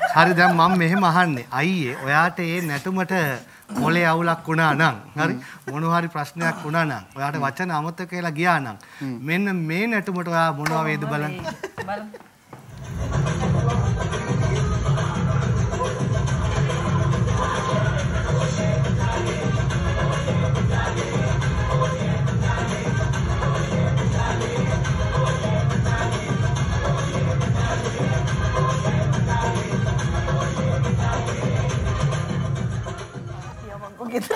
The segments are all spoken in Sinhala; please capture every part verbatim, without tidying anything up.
හරි දැන් මම මෙහෙම අහන්නේ අයියේ ඔයාට මේ නැටුමට මොලේ අවුලක් වුණා නම් හරි මොනවා හරි ප්‍රශ්නයක් වුණා නම් ඔයාට වචන අමතක වෙලා ගියා නම් මෙන්න මේ නැටුමට ඔයා මොනවා වේද බලන්න බලන්න gitu.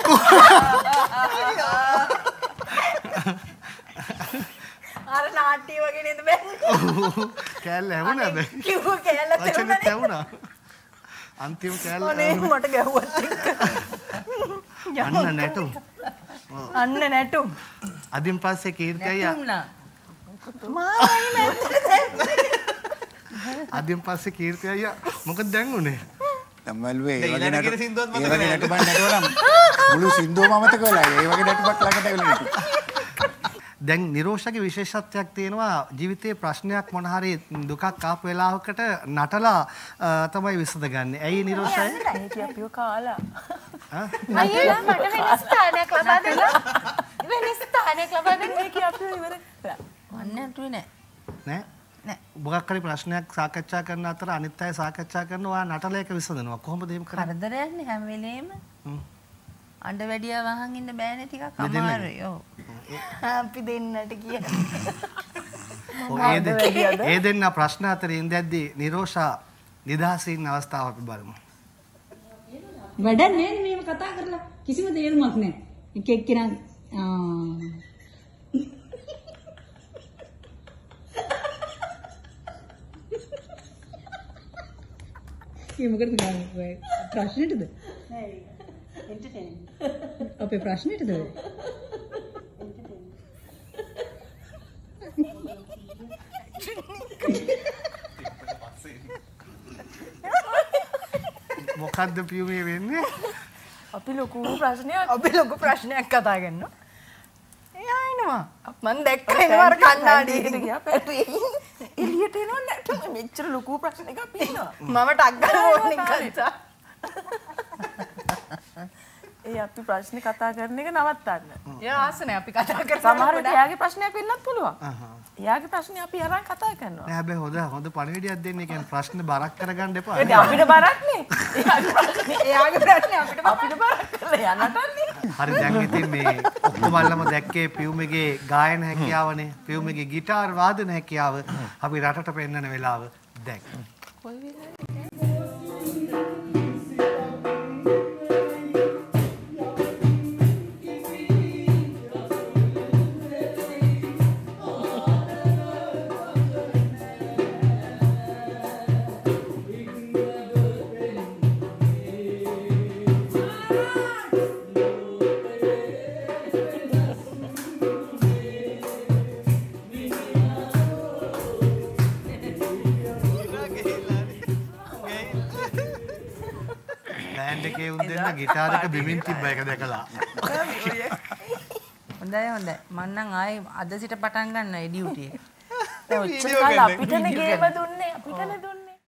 Ada naati wage nේද බෑ. කෑල්ල හැවුණාද? කිව්ව කෑල්ල තේරුණා. හැවුණා. අන්තිම කෑල්ල. ඔනේ මට ගැහුවත් එක්ක. අන්න නැටුම්. අන්න නැටුම්. අදින් පස්සේ කීර්ති අයියා. මායි නැටුම්. අදින් පස්සේ කීර්ති අයියා මොකද දැන් උනේ? තමල්වේ ඒ වගේ නටු ඒ වගේ නටු බන් නටුවනම් මුළු සින්දුවම අමතක වෙලා ඒ වගේ නටුවක් ළඟට ඇවිල්ලා නටු. දැන් නිරෝෂගේ විශේෂත්වයක් තියෙනවා ජීවිතයේ ප්‍රශ්නයක් මොන හරි දුකක් ආපු වෙලාවකට නටලා තමයි විසඳගන්නේ. ඇයි නිරෝෂය? ඒක අපිව කාලා. ආ? අයියා මට වෙන ස්ථානයක් ලබා දෙන්න. වෙන ස්ථානයක් ලබා දෙන්න. ඒක අපිව ඉවර කළා. වන්නේ නටුවේ නෑ. නෑ? නෑ. මොකක් හරි ප්‍රශ්නයක් සාකච්ඡා කරන අතර අනිත් අය සාකච්ඡා කරනවා නටල එක විසඳනවා. කොහොමද එහෙම කරන්නේ? කරදරයක්නේ හැම වෙලේම. හ්ම්. අඬ වැඩියා වහන් ඉන්න බෑනේ ටිකක් අමාරුයි. ඔව්. අපි දෙන්නට කියන. ඒ දෙන්න ප්‍රශ්න අතරේ ඉඳද්දී නිරෝෂා නිදහසින් අවස්ථාව අපි බලමු. වැඩක් නෑ මේව කතා කරලා කිසිම තේරුමක් නෑ. එක එක්කෙනා ये मगर प्रश्न अपे प्रश्न මොකද්ද පියුමේ වෙන්නේ? අපි ලොකු ප්‍රශ්නයක් අපි ලොකු ප්‍රශ්නයක් කතා කරනවා. එයා එනවා. මම දැක්කා එනවා අර කන්නාඩියට ගියා පැටුවේ. එළියට එනවා නැටුම මෙච්චර ලොකු ප්‍රශ්නයක් අපි එනවා. මම ටක් ගාලා ඕනින් කතා. ඒ අපි ප්‍රශ්න කතා කරන එක නවත්තන්න. එයා ආසනේ අපි කතා කරලා සමහර විට එයාගේ ප්‍රශ්නයක් වෙන්නත් පුළුවන්. එයාගේ ප්‍රශ්නේ අපි අරන් කතා කරනවා. නෑ හැබැයි හොඳ හොඳ පණිවිඩයක් දෙන්න. ඒ කියන්නේ ප්‍රශ්න බරක් කරගන්න එපා. ඒ අපිට බරක් නේ. එයාගේ ප්‍රශ්නේ එයාගේ ප්‍රශ්නේ අපිට අපිට බරක් කරලා යන්නටන්නේ. හරි දැන් ඉතින් මේ ඔක්කොමල්ලම දැක්කේ පියුමගේ ගායන හැකියාවනේ. පියුමගේ গিitar වාදන හැකියාව අපි රටට පෙන්වන වෙලාව දැන්. කොයි වෙලාවද? ගිටාර එක බිමින් තිබ්බ එක දැකලා. හොඳයි හොඳයි. මම නම් ආයේ අද සිට පටන් ගන්නවා ඒ ඩියුටි එක. ඔච්චර කාල අපිටනේ ගේම දුන්නේ අපිටනේ දුන්නේ.